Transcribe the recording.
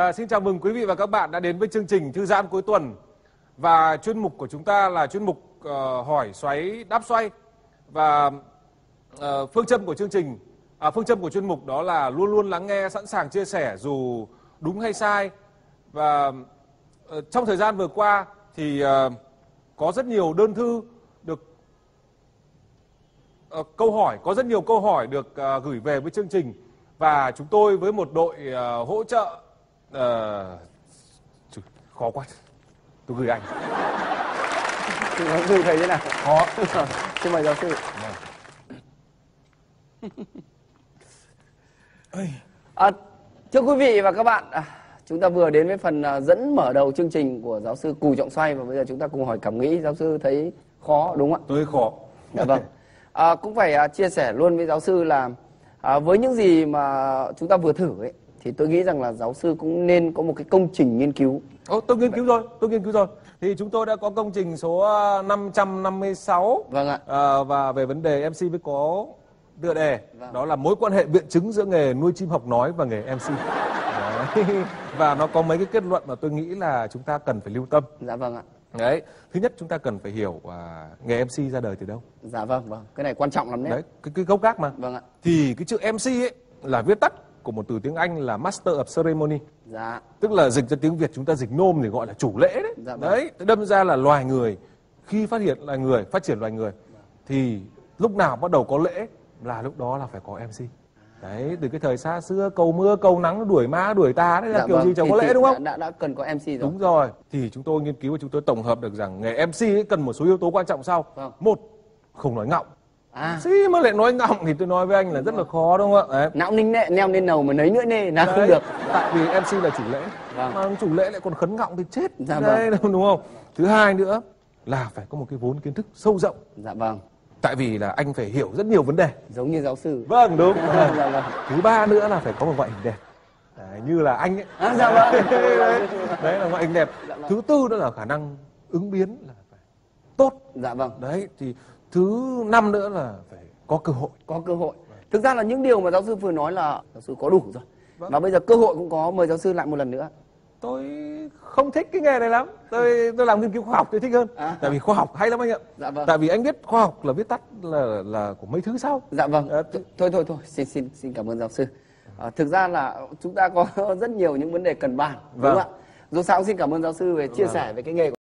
Xin chào mừng quý vị và các bạn đã đến với chương trình Thư giãn cuối tuần. Và chuyên mục của chúng ta là chuyên mục hỏi xoáy đáp xoay. Và phương châm của chương trình, phương châm của chuyên mục đó là luôn luôn lắng nghe, sẵn sàng chia sẻ dù đúng hay sai. Và trong thời gian vừa qua thì có rất nhiều đơn thư được có rất nhiều câu hỏi được gửi về với chương trình. Và chúng tôi với một đội hỗ trợ khó quá, tôi gửi anh. Giáo sư thấy thế nào? Khó. Xin mời giáo sư. Thưa quý vị và các bạn, chúng ta vừa đến với phần dẫn mở đầu chương trình của giáo sư Cù Trọng Xoay. Và bây giờ chúng ta cùng hỏi cảm nghĩ. Giáo sư thấy khó đúng không ạ? Tôi khó. Dạ vâng. Cũng phải chia sẻ luôn với giáo sư là với những gì mà chúng ta vừa thử ấy, thì tôi nghĩ rằng là giáo sư cũng nên có một cái công trình nghiên cứu. Tôi nghiên cứu rồi. Thì chúng tôi đã có công trình số 556. Vâng ạ. Và về vấn đề MC mới có tựa đề. Vâng. Đó là mối quan hệ biện chứng giữa nghề nuôi chim học nói và nghề MC. Và nó có mấy cái kết luận mà tôi nghĩ là chúng ta cần phải lưu tâm. Dạ vâng ạ. Đấy, thứ nhất chúng ta cần phải hiểu nghề MC ra đời từ đâu. Dạ vâng, cái này quan trọng lắm đấy. Đấy, cái gốc gác mà. Vâng ạ. Thì cái chữ MC ấy là viết tắt của một từ tiếng Anh là Master of Ceremony. Dạ. Tức là dịch ra tiếng Việt chúng ta dịch nôm thì gọi là chủ lễ đấy. Dạ vâng. Đấy, đâm ra là loài người khi phát triển loài người thì lúc nào bắt đầu có lễ là lúc đó là phải có MC. Đấy, từ cái thời xa xưa cầu mưa cầu nắng đuổi ma đuổi ta đấy là kiểu gì chẳng có lễ đúng không? Đã cần có MC rồi. Đúng rồi. Thì chúng tôi nghiên cứu và chúng tôi tổng hợp được rằng nghề MC ấy cần một số yếu tố quan trọng sau. Vâng. Một, không nói ngọng. Xí mà lại nói ngọng thì tôi nói với anh là rất là khó đúng không ạ? Đấy. Não ninh nẹ neo nên nầu mà nấy nữa nê là không được. Tại vì MC là chủ lễ. Vâng. Mà chủ lễ lại còn khấn ngọng thì chết. Dạ Đấy, vâng. đúng không? Thứ hai nữa là phải có một cái vốn kiến thức sâu rộng. Dạ vâng. Tại vì là anh phải hiểu rất nhiều vấn đề. Giống như giáo sư. Vâng, đúng. Dạ vâng. Thứ ba nữa là phải có một ngoại hình đẹp. Đấy, như là anh ấy. Dạ vâng. Đấy là ngoại hình đẹp. Dạ vâng. Thứ tư đó là khả năng ứng biến là phải tốt. Dạ vâng. Đấy, thì thứ năm nữa là phải có cơ hội. Có cơ hội. Thực ra là những điều mà giáo sư vừa nói là giáo sư có đủ rồi. Vâng. Và bây giờ cơ hội cũng có. Mời giáo sư lại một lần nữa. Tôi không thích cái nghề này lắm. Tôi làm nghiên cứu khoa học tôi thích hơn. Tại vì khoa học hay lắm anh ạ. Dạ vâng. Tại vì anh biết khoa học là viết tắt là của mấy thứ sau. Dạ vâng. Thôi. Xin cảm ơn giáo sư. Thực ra là chúng ta có rất nhiều những vấn đề cần bàn. Đúng Vâng. không ạ? Dù sao cũng xin cảm ơn giáo sư về chia sẻ về cái nghề của